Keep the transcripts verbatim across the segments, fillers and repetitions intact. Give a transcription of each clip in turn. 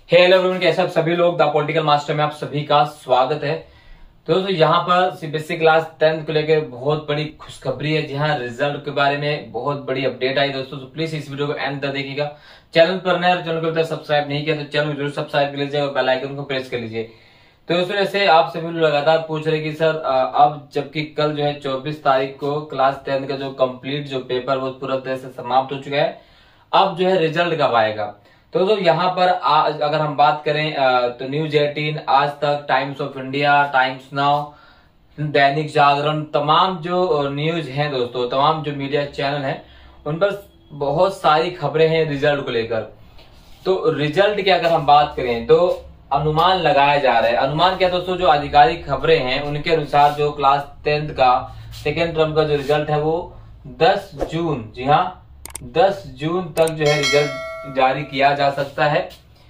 Hello everyone, कैसे आप सभी लोग द पॉलिटिकल मास्टर में आप सभी का स्वागत है। तो दोस्तों यहाँ पर सीबीएसई क्लास टेंथ को लेकर बहुत बड़ी खुशखबरी है। जी हाँ, रिजल्ट के बारे में बहुत बड़ी अपडेट आई दोस्तों। तो प्लीज इस वीडियो को एंड तक देखिएगा। चैनल पर नए और चैनल को अभी तक सब्सक्राइब नहीं किया तो चैनल को जरूर सब्सक्राइब कर लीजिए और बेल आइकन को प्रेस कर लीजिए। तो दोस्तों ऐसे आप सभी लोग लगातार पूछ रहे कि सर अब जबकि कल जो है चौबीस तारीख को क्लास टेंथ का जो कंप्लीट जो पेपर वो पूरा तरह से समाप्त हो चुका है, अब जो है रिजल्ट कब आएगा। तो दोस्तों यहाँ पर आज अगर हम बात करें तो news Eighteen, Aaj Tak, Times of India, Times Now, Dainik Jagran, तमाम जो न्यूज हैं दोस्तों, तमाम जो मीडिया चैनल हैं उन पर बहुत सारी खबरें हैं रिजल्ट को लेकर। तो रिजल्ट की अगर हम बात करें तो अनुमान लगाया जा रहा है। अनुमान क्या दोस्तों, जो आधिकारिक खबरें हैं उनके अनुसार जो क्लास टेंथ का सेकेंड टर्म का जो रिजल्ट है वो दस जून, जी हाँ दस जून तक जो है रिजल्ट जारी किया जा सकता है।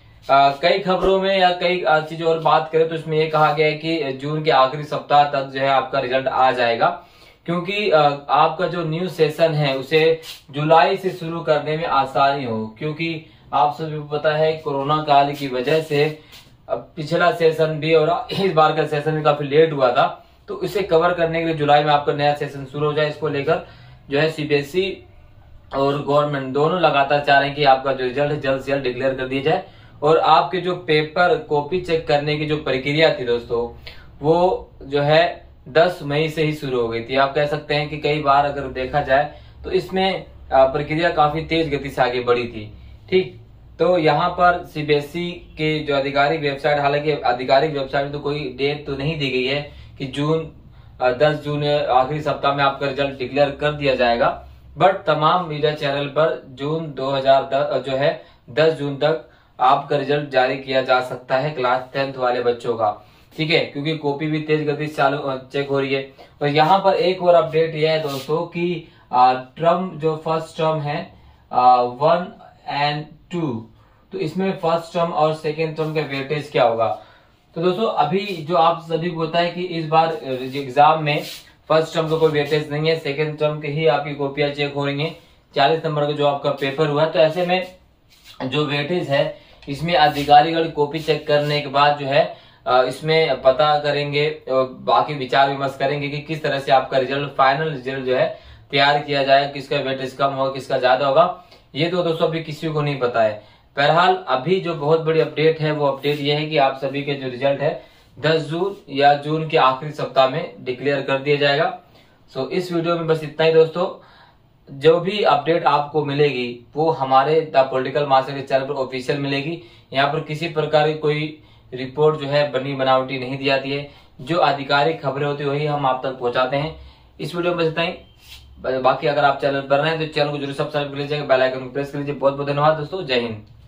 आ, कई खबरों में या कई चीजों और बात करें तो इसमें ये कहा गया है कि जून के आखिरी सप्ताह तक जो है आपका रिजल्ट आ जाएगा, क्योंकि आ, आपका जो न्यू सेशन है उसे जुलाई से शुरू करने में आसानी हो। क्योंकि आप सभी को पता है कोरोना काल की वजह से पिछला सेशन भी और इस बार का सेशन भी काफी लेट हुआ था, तो इसे कवर करने के लिए जुलाई में आपका नया सेशन शुरू हो जाए, इसको लेकर जो है सीबीएसई और गवर्नमेंट दोनों लगातार चाह रहे हैं कि आपका जो रिजल्ट है जल्द से जल्द डिक्लेयर कर दिया जाए। और आपके जो पेपर कॉपी चेक करने की जो प्रक्रिया थी दोस्तों वो जो है दस मई से ही शुरू हो गई थी। आप कह सकते हैं कि कई बार अगर देखा जाए तो इसमें प्रक्रिया काफी तेज गति से आगे बढ़ी थी। ठीक, तो यहाँ पर सीबीएसई के जो आधिकारिक वेबसाइट, हालांकि आधिकारिक वेबसाइट में तो कोई डेट तो नहीं दी गई है कि जून दस जून आखिरी सप्ताह में आपका रिजल्ट डिक्लेयर कर दिया जाएगा, बट तमाम मीडिया चैनल पर जून दो हज़ार दस जो है दस जून तक आपका रिजल्ट जारी किया जा सकता है क्लास टेंथ वाले बच्चों का। ठीक है, क्योंकि कॉपी भी तेज गति से चालू चेक हो रही है। और यहाँ पर एक और अपडेट यह है दोस्तों कि टर्म जो फर्स्ट टर्म है वन एंड टू, तो इसमें फर्स्ट टर्म और सेकेंड टर्म का वेटेज क्या होगा। तो दोस्तों अभी जो आप सभी को पता है कि इस बार एग्जाम में फर्स्ट टर्म का कोई वेटेज नहीं है, सेकंड टर्म के ही आपकी कॉपियां चेक हो रही हैं। चालीस नंबर का जो आपका पेपर हुआ है, तो ऐसे में जो वेटेज है इसमें अधिकारीगण कॉपी चेक करने के बाद जो है इसमें पता करेंगे और बाकी विचार विमर्श करेंगे कि किस तरह से आपका रिजल्ट, फाइनल रिजल्ट जो है तैयार किया जाए, किसका वेटेज कम होगा, किसका ज्यादा होगा, ये तो दोस्तों अभी किसी को नहीं पता है। बहरहाल अभी जो बहुत बड़ी अपडेट है वो अपडेट ये है कि आप सभी के जो रिजल्ट है दस जून या जून के आखिरी सप्ताह में डिक्लेयर कर दिया जाएगा। सो इस वीडियो में बस इतना ही दोस्तों। जो भी अपडेट आपको मिलेगी वो हमारे द पॉलिटिकल मास्टर के चैनल पर ऑफिशियल मिलेगी। यहाँ पर किसी प्रकार की कोई रिपोर्ट जो है बनी बनावटी नहीं दी जाती है। जो आधिकारिक खबरें होती है वही हम आप तक पहुंचाते हैं। इस वीडियो में बस इतना ही। बाकी अगर आप चैनल पर रहे हैं तो चैनल को जरूर सब्सक्राइब कर लीजिएगा, बेल आइकन को प्रेस कर लीजिए। बहुत बहुत धन्यवाद दोस्तों, जय हिंद।